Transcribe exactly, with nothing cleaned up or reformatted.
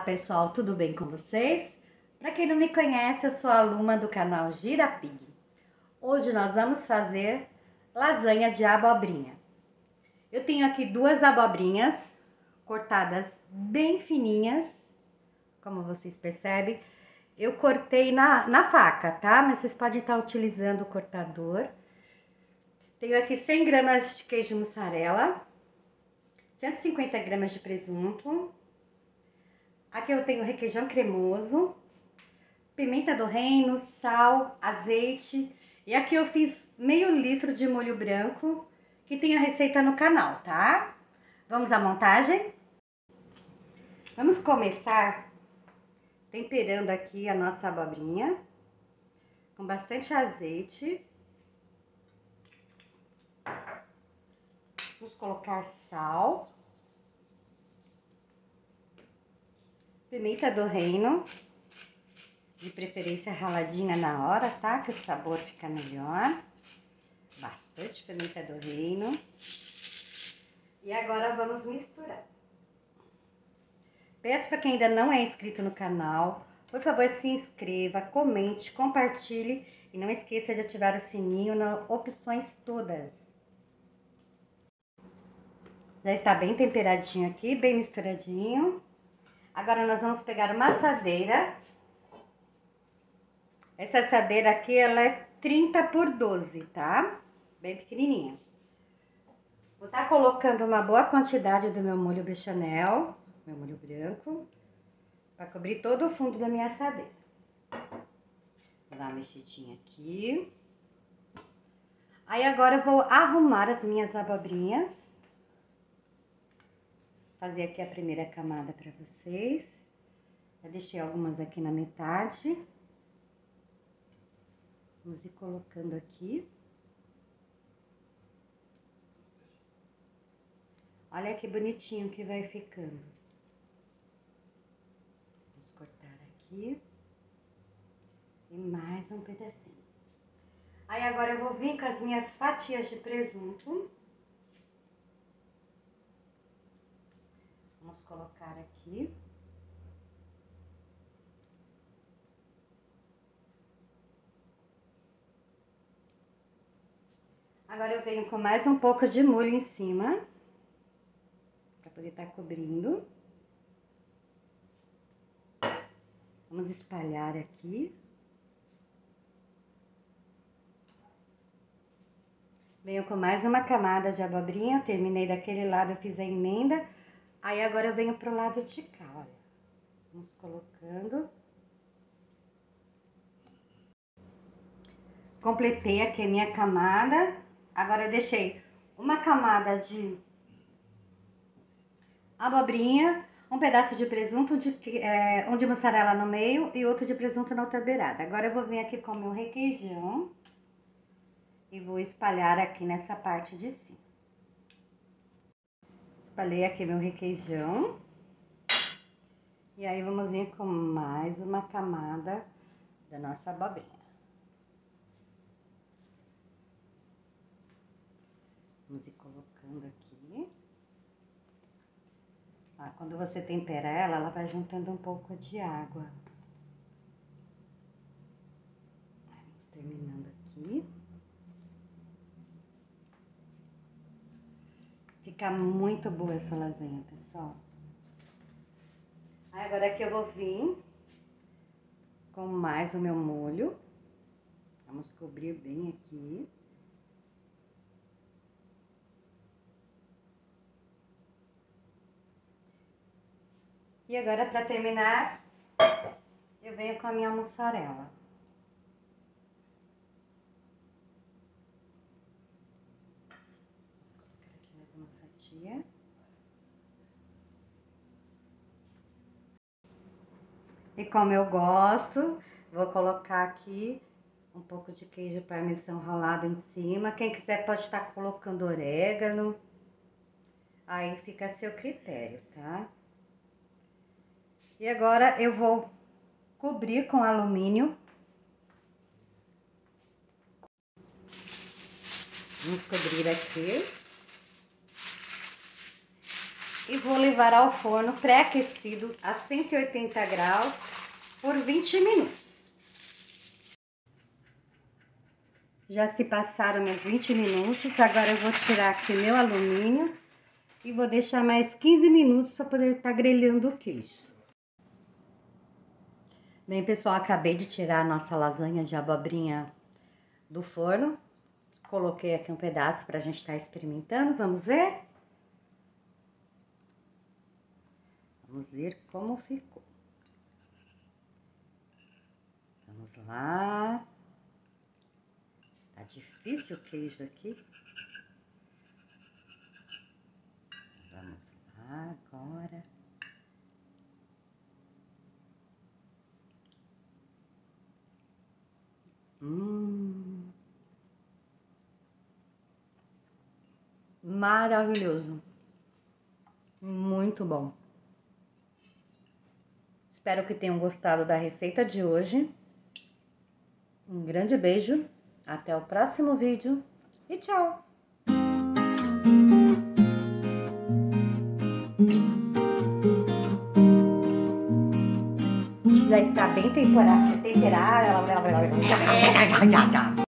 pessoal, tudo bem com vocês? Para quem não me conhece, eu sou aluna do canal Girapig. Hoje nós vamos fazer lasanha de abobrinha. Eu tenho aqui duas abobrinhas cortadas bem fininhas, como vocês percebem. Eu cortei na, na faca, tá? Mas vocês podem estar utilizando o cortador. Tenho aqui cem gramas de queijo mussarela, cento e cinquenta gramas de presunto. Aqui eu tenho requeijão cremoso, pimenta do reino, sal, azeite. E aqui eu fiz meio litro de molho branco, que tem a receita no canal, tá? Vamos à montagem? Vamos começar temperando aqui a nossa abobrinha com bastante azeite. Vamos colocar sal. Pimenta do reino, de preferência raladinha na hora, tá? Que o sabor fica melhor. Bastante pimenta do reino. E agora vamos misturar. Peço para quem ainda não é inscrito no canal, por favor se inscreva, comente, compartilhe e não esqueça de ativar o sininho nas opções todas. Já está bem temperadinho aqui, bem misturadinho. Agora nós vamos pegar uma assadeira. Essa assadeira aqui, ela é trinta por doze, tá? Bem pequenininha. Vou estar colocando uma boa quantidade do meu molho bechamel, meu molho branco, para cobrir todo o fundo da minha assadeira. Vou dar uma mexidinha aqui. Aí agora eu vou arrumar as minhas abobrinhas. Fazer aqui a primeira camada para vocês. Já deixei algumas aqui na metade. Vamos ir colocando aqui. Olha que bonitinho que vai ficando. Vamos cortar aqui. E mais um pedacinho. Aí agora eu vou vir com as minhas fatias de presunto. Vamos colocar aqui. Agora eu venho com mais um pouco de molho em cima, para poder estar cobrindo. Vamos espalhar aqui. Venho com mais uma camada de abobrinha, eu terminei daquele lado, eu fiz a emenda. Aí agora eu venho pro lado de cá, olha. Vamos colocando. Completei aqui a minha camada. Agora eu deixei uma camada de abobrinha, um pedaço de presunto, de, é, um de mussarela no meio e outro de presunto na outra beirada. Agora eu vou vir aqui com o meu requeijão e vou espalhar aqui nessa parte de cima. Espalhei aqui meu requeijão. E aí vamos vir com mais uma camada da nossa abobrinha. Vamos ir colocando aqui. Ah, quando você tempera ela, ela vai juntando um pouco de água. Vamos terminando aqui. Fica muito boa essa lasanha, pessoal. Aí agora aqui eu vou vir com mais o meu molho. Vamos cobrir bem aqui. E agora, para terminar, eu venho com a minha mussarela. Vou colocar aqui mais uma fatia. E como eu gosto, vou colocar aqui um pouco de queijo parmesão ralado em cima. Quem quiser pode estar colocando orégano. Aí fica a seu critério, tá? E agora eu vou cobrir com alumínio. Vamos cobrir aqui. e vou levar ao forno pré-aquecido a cento e oitenta graus por vinte minutos. Já se passaram meus vinte minutos, agora eu vou tirar aqui meu alumínio e vou deixar mais quinze minutos para poder estar grelhando o queijo. Bem, pessoal, acabei de tirar a nossa lasanha de abobrinha do forno. Coloquei aqui um pedaço para a gente estar experimentando, vamos ver? Vamos ver como ficou. Vamos lá. Tá difícil o queijo aqui. Vamos lá agora. Hum. Maravilhoso. Muito bom. Espero que tenham gostado da receita de hoje. Um grande beijo. Até o próximo vídeo. E tchau! Já está bem temperada. Temperada.